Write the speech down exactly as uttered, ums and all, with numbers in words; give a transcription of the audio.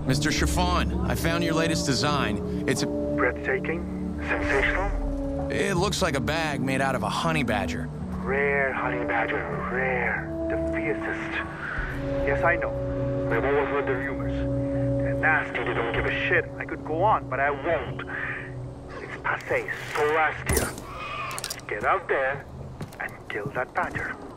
Mister Chiffon, I found your latest design. It's a... Breathtaking? Sensational? It looks like a bag made out of a honey badger. Rare honey badger, rare. The fiercest. Yes, I know. I've always heard the rumors. They're nasty, they don't give a shit. I could go on, but I won't. It's passé, so last year. Get out there and kill that badger.